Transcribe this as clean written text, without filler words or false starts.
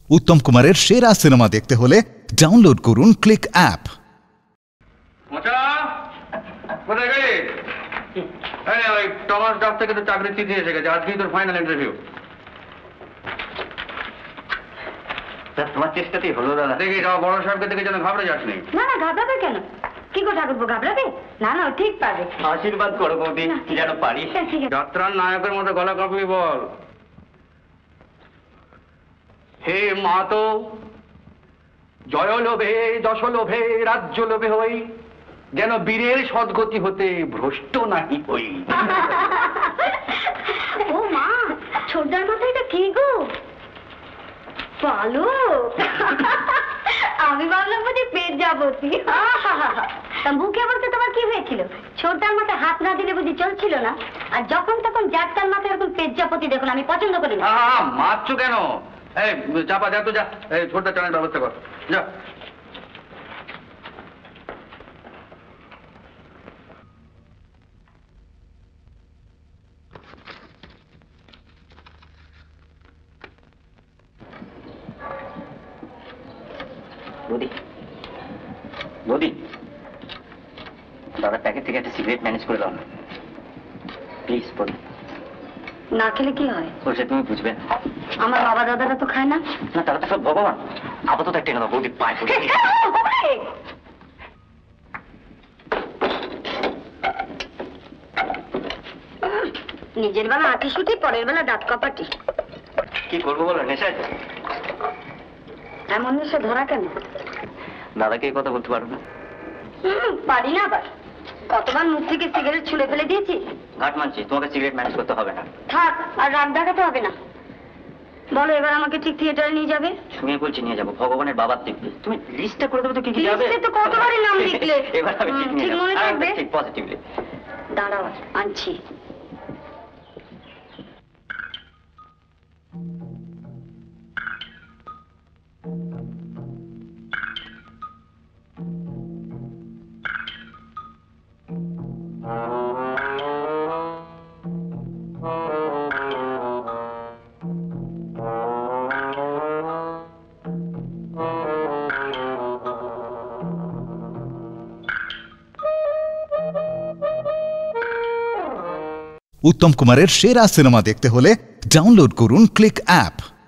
উত্তম কুমারের সেরা সিনেমা দেখতে হলে ডাউনলোড করুন ক্লিক অ্যাপ। টমাস ডাক থেকে তো চাকরি চিঠি এসে গেছে, আজকেই তোর ফাইনাল ইন্টারভিউ। তোমার চেষ্টাতেই হলো দাদা। দেখি বড় সাহেবকে দেখে যেন ঘাবড়ে যাসনি। না না, ঘাবড়াবে কেন? কি করে ঠাকুরপো ঘাবড়াবে? না না, ঠিক পারবে। আশীর্বাদ করো বৌদি, কি যেন পারি। যাত্রার নায়কের মতো গলা কাঁপবি বল। হে মাতো, জয় লোভে যশ লোভে রাজ্য লোভে হই, যেন বীরের সদ্গতি হতে ভ্রষ্ট নাহি হই। ও মা, ছোটদার মাথায় এটা কি গো? পালো। আমি ভাবলাম বুঝি পেটজাবতী। তা মুখে বলতে তোমার কি হয়েছিল? ছোটদার মাথায় হাত না দিলে বুঝি চলছিল না? আর যখন তখন যাত্রার মাথায় এরকম পেটজাপতি দেখুন আমি পছন্দ করি না। মারছো কেন? এই চাপা যা তো, যা ছোটদার চানের ব্যবস্থা কর, যা। বৌদি, বৌদি, দাদার প্যাকেট থেকে একটা সিগারেট ম্যানেজ করে দাও না প্লিজ। বৌদি, না খেলে কি হয়? সে তুমি বুঝবে। আমার বাবা দাদারা তো খায় না। না, তারা তো সব ভগবান। আপাতত একটা এনে দাও বৌদি, পায় পড়ে। নিজের বেলা আঁটি শুটি, পরের বেলা দাঁত কপাটি। কি করবো বলো, নেশায়। এমন নেশা ধরা কেন? দাদাকে এই কথা বলতে পারো না? পারি না আবার। কতবার মুখ থেকে সিগারেট ছুঁড়ে ফেলে দিয়েছি। ঘাট মানছি, তোমাকে সিগারেট ম্যানেজ করতে হবে না। থাক, আর রাগ দেখাতে হবে না। বলো এবার আমাকে ঠিক থিয়েটারে নিয়ে যাবে? শুনে বলছি নিয়ে যাবো, ভগবানের বাবার দেখবে। তুমি লিস্টটা করে দেবে তো কি কি যাবে। লিস্টে তো কতবারই নাম লিখলে। এবার আমি ঠিক নিয়ে ঠিক যাবো, মনে থাকবে? ঠিক পজিটিভলি। দাঁড়াও, আনছি। উত্তম কুমারের সেরা সিনেমা দেখতে হলে ডাউনলোড করুন ক্লিক অ্যাপ।